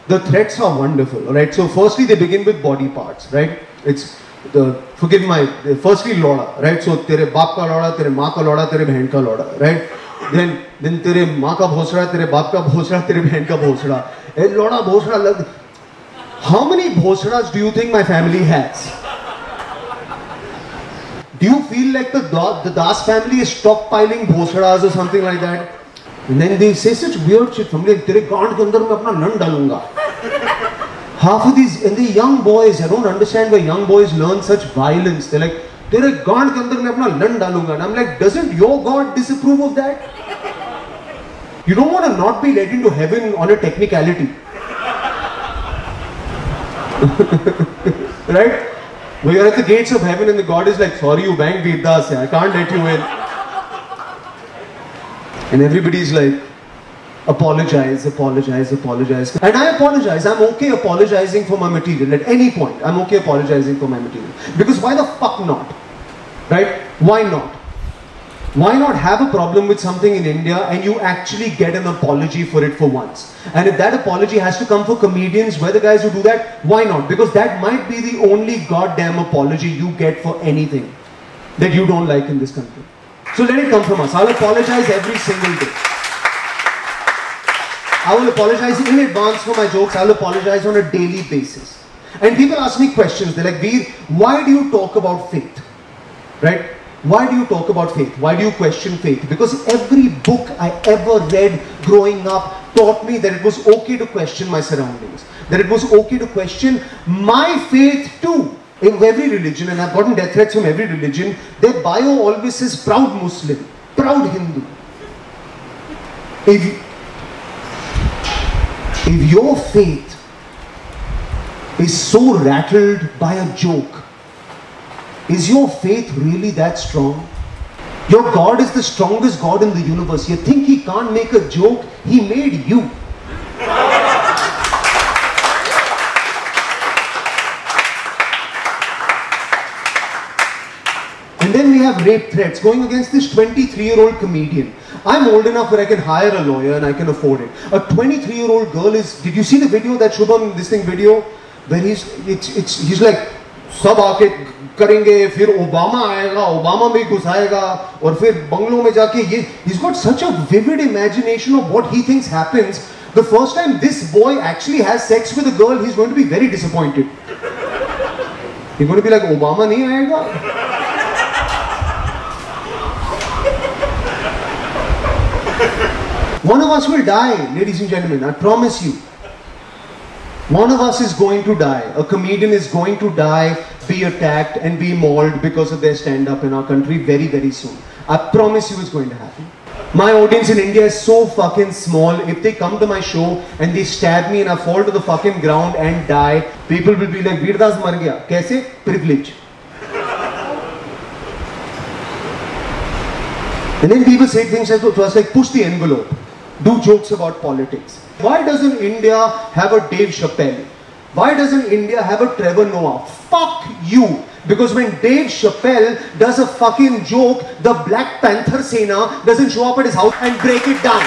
The threats are wonderul, right? So firstly, they begin with body parts, right? It's firstly loda, right? So tere baap ka loda, tere maa ka loda, tere behen ka loda, right? Then tere maa ka bhosra, tere baap ka bhosra, tere behen ka bhosra. Loda bhosra. How many bhosras do you think my family has? Do you feel like the Das family is stockpiling bhosras or something like that? And then they say such weird shit from like, tere gaand ke andar main apna nan dalunga. Half of these, and the young boys, I don't understand why young boys learn such violence. They're like, tere gaand ke andar main apna nan dalunga. And I'm like, doesn't your God disapprove of that? You don't want to not be led into heaven on a technicality. Right? When you're at the gates of heaven and the God is like, sorry, you banged Vedas, I can't let you in. And everybody's like, apologize, apologize, apologize. And I apologize. I'm okay apologizing for my material at any point. I'm okay apologizing for my material. Because why the fuck not? Right? Why not? Why not have a problem with something in India and you actually get an apology for it for once? And if that apology has to come for comedians, we're the guys who do that, why not? Because that might be the only goddamn apology you get for anything that you don't like in this country. So let it come from us. I'll apologize every single day. I will apologize in advance for my jokes. I'll apologize on a daily basis. And people ask me questions. They're like, Veer, why do you talk about faith? Right? Why do you talk about faith? Why do you question faith? Because every book I ever read growing up taught me that it was okay to question my surroundings. That it was okay to question my faith too. In every religion, and I've gotten death threats from every religion, their bio always says proud Muslim, proud Hindu. If your faith is so rattled by a joke, is your faith really that strong? Your God is the strongest God in the universe. You think He can't make a joke? He made you. And then we have rape threats going against this 23-year-old comedian. I'm old enough where I can hire a lawyer and I can afford it. A 23-year-old girl is... Did you see the video, that Shubham, this thing video? Where he's like, सब आके करेंगे, फिर Obama आएगा, Obama में घुसाएगा, और फिर बंगलों में जाके ये... He's got such a vivid imagination of what he thinks happens. The first time this boy actually has sex with a girl, he's going to be very disappointed. He's going to be like, Obama नहीं आएगा? One of us will die, ladies and gentlemen, I promise you. One of us is going to die. A comedian is going to die, be attacked and be mauled because of their stand-up in our country very, very soon. I promise you it's going to happen. My audience in India is so fucking small. If they come to my show and they stab me and I fall to the fucking ground and die, people will be like, Veer Das mar gaya. Kaise? Privilege. And then people say things to us like, push the envelope. Do jokes about politics. Why doesn't India have a Dave Chappelle? Why doesn't India have a Trevor Noah? Fuck you! Because when Dave Chappelle does a fucking joke, the Black Panther Sena doesn't show up at his house and break it down.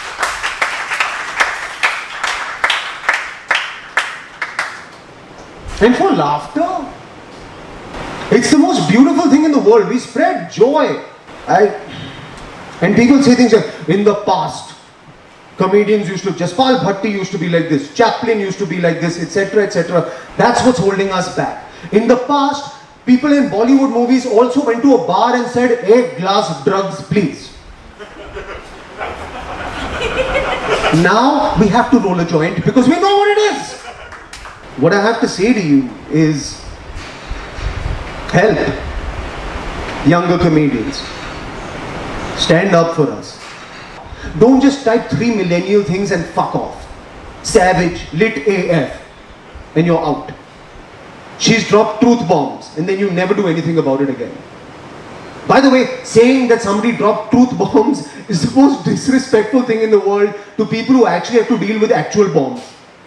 And for laughter, it's the most beautiful thing in the world. We spread joy. And people say things like, in the past, comedians used to, Jaspal Bhatti used to be like this, Chaplin used to be like this, etc., etc. That's what's holding us back. In the past, people in Bollywood movies also went to a bar and said, "A glass drugs, please." Now, we have to roll a joint because we know what it is. What I have to say to you is, help younger comedians. Stand up for us. Don't just type 3 millennial things and fuck off. Savage, lit AF, and you're out. She's dropped truth bombs, and then you never do anything about it again. By the way, saying that somebody dropped truth bombs is the most disrespectful thing in the world to people who actually have to deal with actual bombs.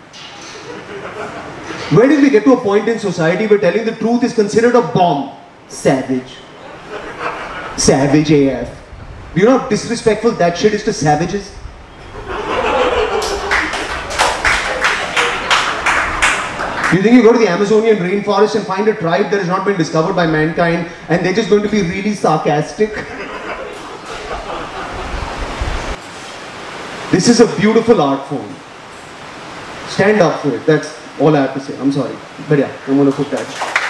Where did we get to a point in society where telling the truth is considered a bomb? Savage. Savage AF. Do you know how disrespectful that shit is to savages? You think you go to the Amazonian rainforest and find a tribe that has not been discovered by mankind and they're just going to be really sarcastic? This is a beautiful art form. Stand up for it. That's all I have to say. I'm sorry. But yeah, I'm going to put that.